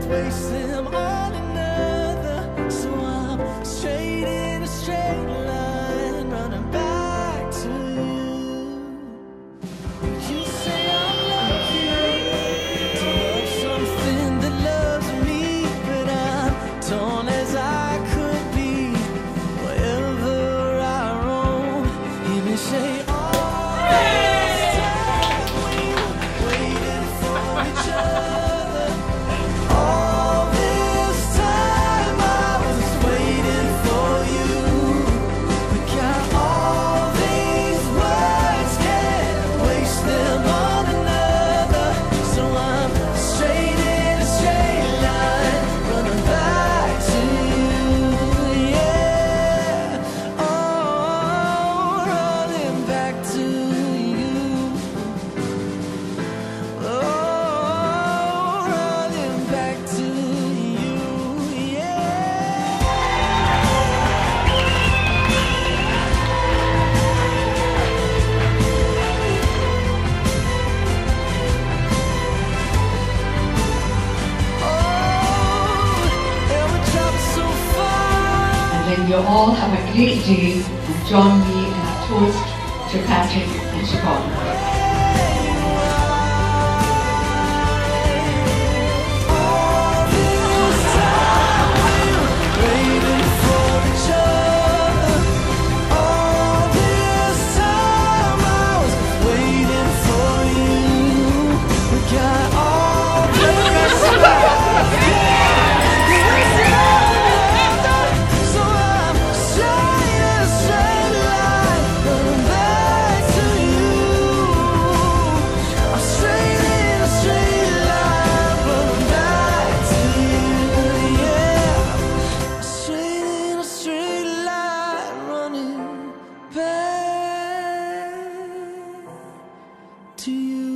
waste them on another. So I'm straight in a straight line, running back to you. You say I'm lucky to love something that loves me, but I'm torn as I could be wherever I roam. Hear me say all this time we were waiting for each other. All this time I was waiting for you. We got all these words, can't waste them on another. So I'm straight in a straight line, running back to you. Yeah, oh, running back to you. Oh, running back to you. Yeah. Oh, and we traveled so far. And then you all have a great day and join me in a toast to Patrick and Siobhan. To you.